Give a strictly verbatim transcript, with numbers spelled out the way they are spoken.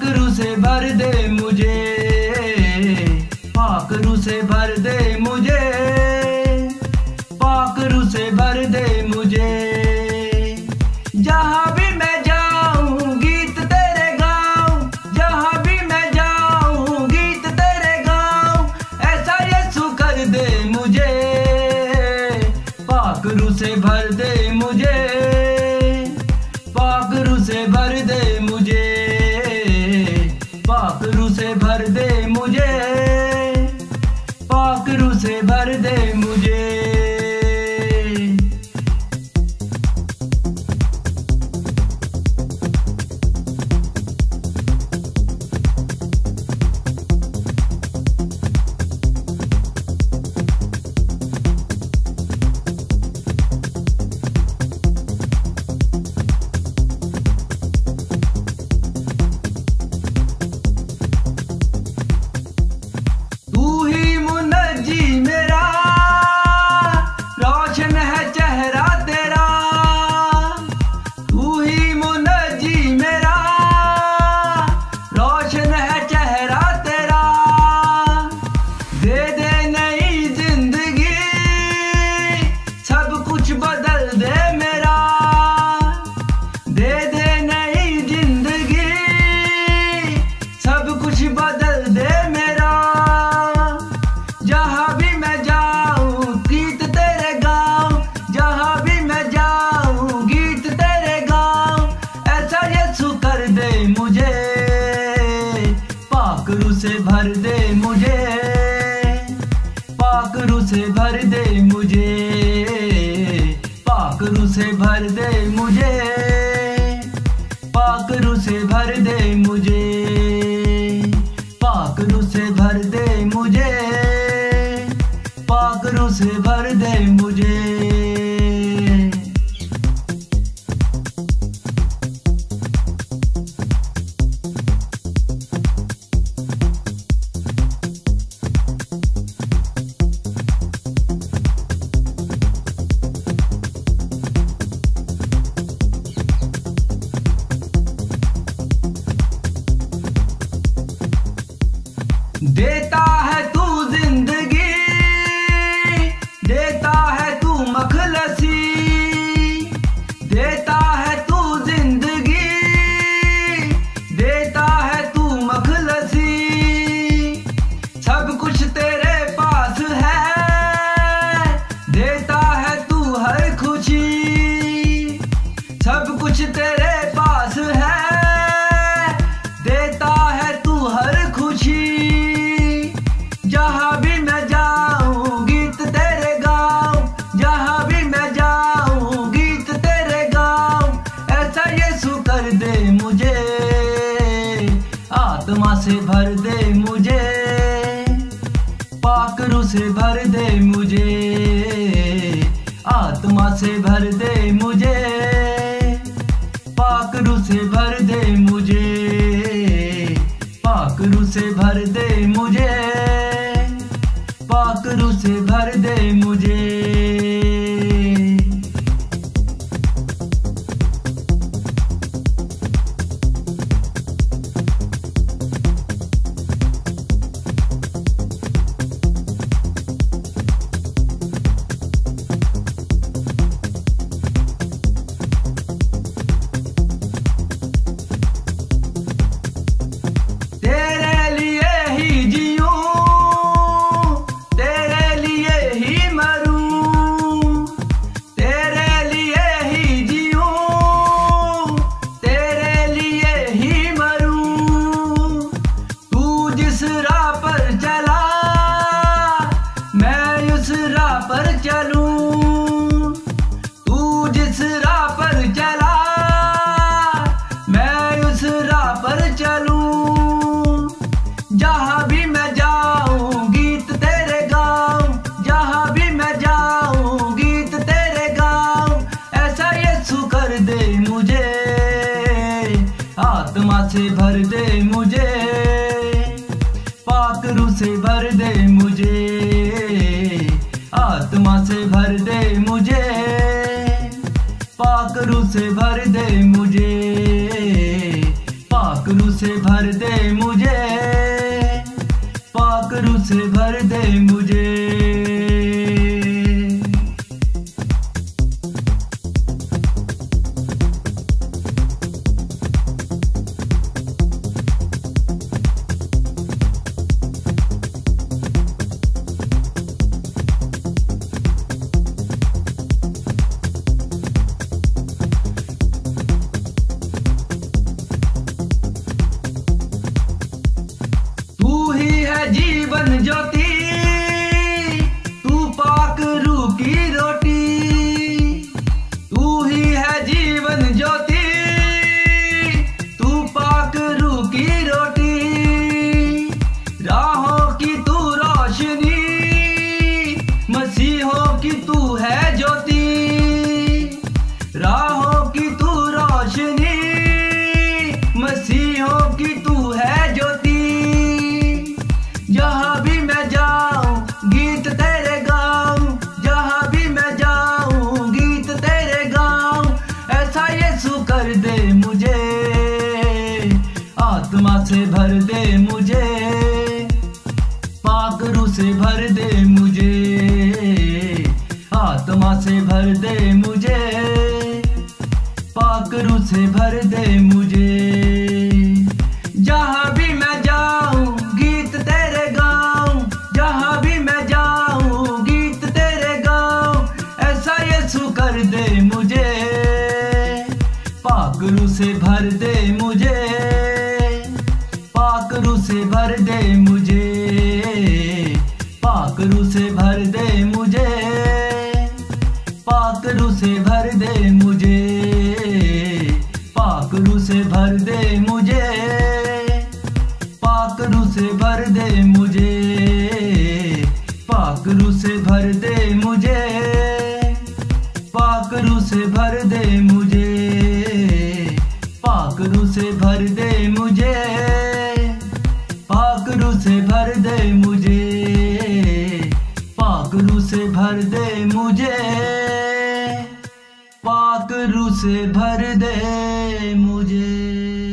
पाकरू से भर दे मुझे, पाकरू से भर दे मुझे, पाकरू से भर दे मुझे। जहाँ भी मैं जाऊँ गीत तेरे गाऊँ, जहाँ भी मैं जाऊँ गीत तेरे गाऊँ, ऐसा यीशु कर दे मुझे, पाकरू से भर दे मुझे, पाकरू से भर दे मुझे, पाकरू से भर दे मुझे, पाकरू से भर दे मुझे। पाकरू से भर दे मुझे, पाकरू से भर दे मुझे, पाकरू से भर दे मुझे, पाकरू से भर दे मुझे, पाकरू से भर दे मुझे, पाकरू से भर दे मुझे। देता है तू जिंदगी, देता है तू मखलसी, देता है तू जिंदगी, देता है तू मखलसी। सब कुछ तेरे पास है, देता है तू हर खुशी, सब कुछ तेरे पास है, देता है तू हर खुशी। जहाँ भी मैं जाऊँ गीत तेरे गाऊँ, जहाँ भी मैं जाऊँ गीत तेरे गाऊँ, ऐसा यीशु कर दे मुझे, आत्मा से भर दे मुझे, पाकरू से भर दे मुझे, आत्मा से भर दे मुझे, पाकरू से भर दे मुझे, पाकरू से भर दे मुझे, पाकरू से भर दे मुझे। पर चलूं, तू जिस राह पर चला मैं उस राह पर चलूं। जहाँ भी मैं जाऊं गीत तेरे गाऊं, जहाँ भी मैं जाऊं गीत तेरे गाऊं, ऐसा यीशु कर दे मुझे, आत्मा से भर दे मुझे, पाकरू से भर दे मुझे, आत्मा से भर दे मुझे, पाकरू से भर दे मुझे, पाकरू से भर दे मुझे, पाक रूह से भर दे मुझे। तू ही है जीवन ज्योति, तू पाक रूह की रोटी। तू ही है जीवन ज्योति, तू पाक रूह की रोटी। राहों की तू रोशनी, मसीहों की तू है ज्योति। राहों की तू रोशनी, मसीहों की तू है ज्योति। जहाँ भी मैं जाऊं गीत तेरे गाऊं, जहाँ भी मैं जाऊं गीत तेरे गाऊं। ऐसा यीशु कर दे मुझे, आत्मा से भर दे मुझे, पाक रूह से भर दे मुझे। आत्मा से भर दे मुझे, पाक रूह से भर दे मुझे। जहाँ भी मैं जाऊं गीत तेरे गाऊं, जहाँ भी मैं जाऊं गीत तेरे गाऊं। ऐसा यीशु कर दे मुझे, पाक रूह से भर दे मुझे, पाक रूह से भर दे मुझे। पाक रूह से भर दे मुझे, पाक रूह से भर दे मुझे। पाक रूह से भर दे मुझे, पाक रूह से भर दे मुझे। पाक रूह से भर दे मुझे, पाक रूह से भर दे मुझे। पाक रूह से भर दे मुझे, पाक रूह से भर दे मुझे। पाक रूह से भर दे मुझे, पाक रूह से भर दे मुझे।